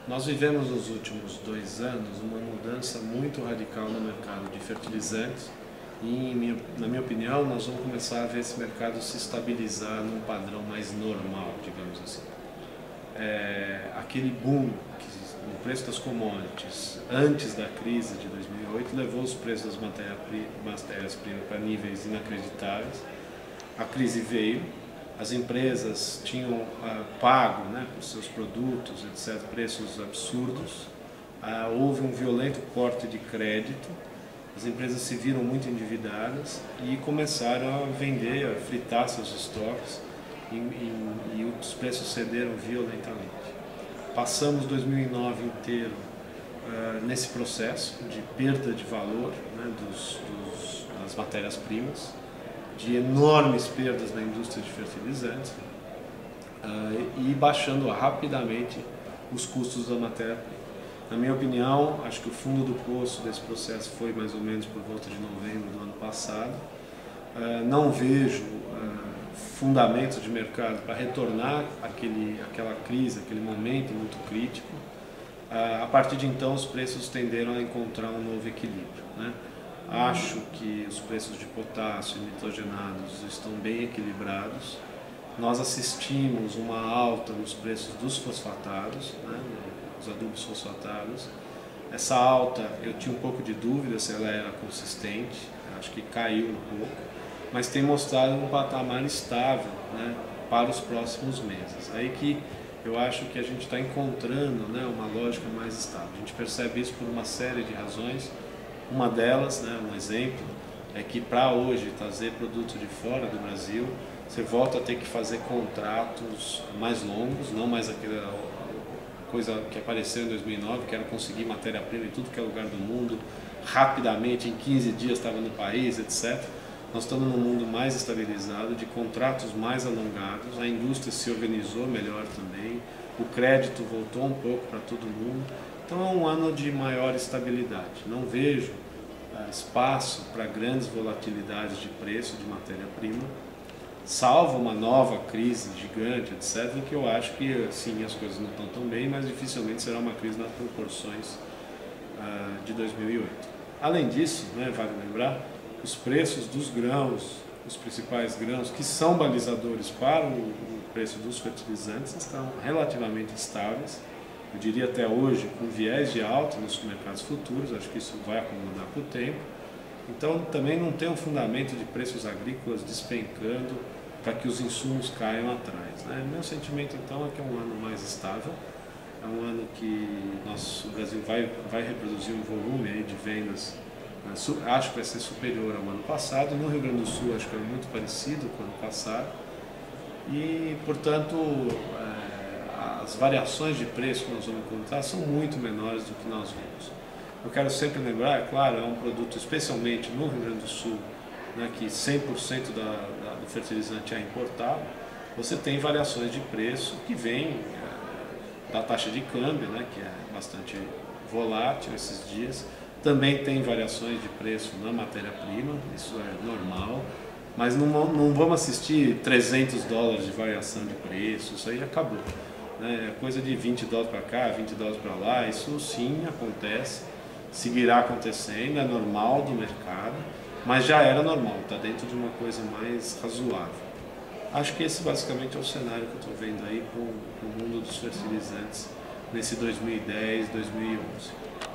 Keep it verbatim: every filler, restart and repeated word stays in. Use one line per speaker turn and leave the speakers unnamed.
Nós vivemos nos últimos dois anos uma mudança muito radical no mercado de fertilizantes e, na minha opinião, nós vamos começar a ver esse mercado se estabilizar num padrão mais normal, digamos assim. É, aquele boom que, no preço das commodities antes da crise de dois mil e oito levou os preços das matérias-primas para níveis inacreditáveis. A crise veio. As empresas tinham uh, pago, né, por seus produtos, etcétera, preços absurdos. Uh, houve um violento corte de crédito. As empresas se viram muito endividadas e começaram a vender, a fritar seus estoques e, e, e os preços cederam violentamente. Passamos dois mil e nove inteiro uh, nesse processo de perda de valor, né, dos, dos, das matérias-primas, de enormes perdas na indústria de fertilizantes uh, e baixando rapidamente os custos da matéria-prima. Na minha opinião, acho que o fundo do poço desse processo foi mais ou menos por volta de novembro do ano passado. Uh, não vejo uh, fundamentos de mercado para retornar àquele, àquela crise, aquele momento muito crítico. Uh, a partir de então, os preços tenderam a encontrar um novo equilíbrio, né? Acho que os preços de potássio e nitrogenados estão bem equilibrados. Nós assistimos uma alta nos preços dos fosfatados, né, os adubos fosfatados. Essa alta eu tinha um pouco de dúvida se ela era consistente, acho que caiu um pouco, mas tem mostrado um patamar estável, né, para os próximos meses. Aí que eu acho que a gente está encontrando, né, uma lógica mais estável. A gente percebe isso por uma série de razões. Uma delas, né, um exemplo, é que para hoje trazer produto de fora do Brasil, você volta a ter que fazer contratos mais longos, não mais aquela coisa que apareceu em dois mil e nove, que era conseguir matéria-prima em tudo que é lugar do mundo, rapidamente, em quinze dias estava no país, etcétera. Nós estamos num mundo mais estabilizado, de contratos mais alongados, a indústria se organizou melhor também, o crédito voltou um pouco para todo mundo. Então é um ano de maior estabilidade. Não vejo uh, espaço para grandes volatilidades de preço de matéria-prima, salvo uma nova crise gigante, etcétera, que eu acho que sim, as coisas não estão tão bem, mas dificilmente será uma crise nas proporções uh, de dois mil e oito. Além disso, né, vale lembrar, os preços dos grãos, os principais grãos que são balizadores para o, o preço dos fertilizantes, estão relativamente estáveis. Eu diria até hoje, com viés de alta nos mercados futuros, acho que isso vai acomodar com o tempo. Então, também não tem um fundamento de preços agrícolas despencando para que os insumos caiam atrás, né? Meu sentimento, então, é que é um ano mais estável. É um ano que nosso, o Brasil vai, vai reproduzir um volume aí de vendas, né, acho que vai ser superior ao ano passado. No Rio Grande do Sul, acho que é muito parecido com o ano passado. E, portanto, é, as variações de preço que nós vamos encontrar são muito menores do que nós vimos. Eu quero sempre lembrar, é claro, é um produto especialmente no Rio Grande do Sul, né, que cem por cento da, da, do fertilizante é importado. Você tem variações de preço que vêm é, da taxa de câmbio, né, que é bastante volátil esses dias. Também tem variações de preço na matéria-prima, isso é normal. Mas não, não vamos assistir trezentos dólares de variação de preço, isso aí acabou. É coisa de vinte dólares para cá, vinte dólares para lá, isso sim acontece, seguirá acontecendo, é normal do mercado, mas já era normal, está dentro de uma coisa mais razoável. Acho que esse basicamente é o cenário que eu estou vendo aí para o mundo dos fertilizantes nesse dois mil e dez, dois mil e onze.